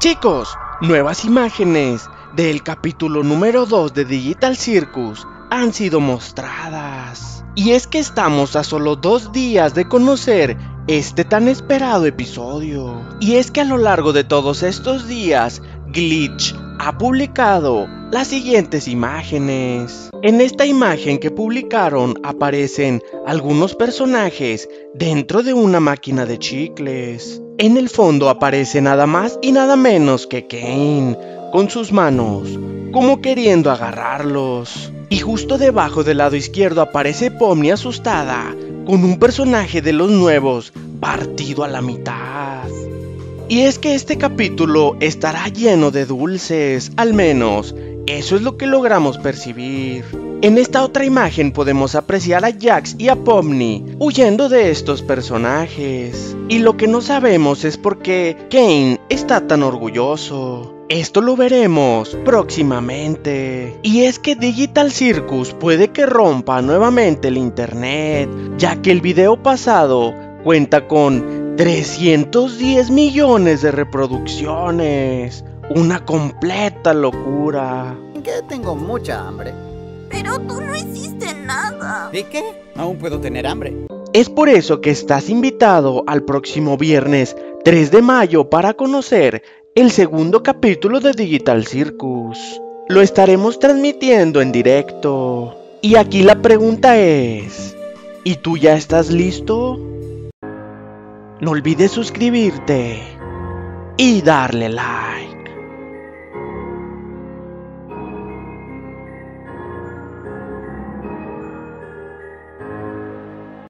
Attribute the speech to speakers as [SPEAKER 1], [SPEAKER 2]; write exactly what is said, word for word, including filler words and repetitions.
[SPEAKER 1] Chicos, nuevas imágenes del capítulo número dos de Digital Circus han sido mostradas. Y es que estamos a solo dos días de conocer este tan esperado episodio. Y es que a lo largo de todos estos días, Glitch ha publicado las siguientes imágenes. En esta imagen que publicaron aparecen algunos personajes dentro de una máquina de chicles. En el fondo aparece nada más y nada menos que Caine, con sus manos, como queriendo agarrarlos. Y justo debajo del lado izquierdo aparece Pomni asustada, con un personaje de los nuevos partido a la mitad. Y es que este capítulo estará lleno de dulces, al menos eso es lo que logramos percibir. En esta otra imagen podemos apreciar a Jax y a Pomni huyendo de estos personajes. Y lo que no sabemos es por qué Caine está tan orgulloso. Esto lo veremos próximamente. Y es que Digital Circus puede que rompa nuevamente el internet, ya que el video pasado cuenta con trescientos diez millones de reproducciones. Una completa locura.
[SPEAKER 2] Que tengo mucha hambre.
[SPEAKER 3] Pero tú no hiciste nada.
[SPEAKER 2] ¿Y qué? Aún puedo tener hambre.
[SPEAKER 1] Es por eso que estás invitado al próximo viernes tres de mayo para conocer el segundo capítulo de Digital Circus. Lo estaremos transmitiendo en directo. Y aquí la pregunta es, ¿y tú ya estás listo? No olvides suscribirte y darle like.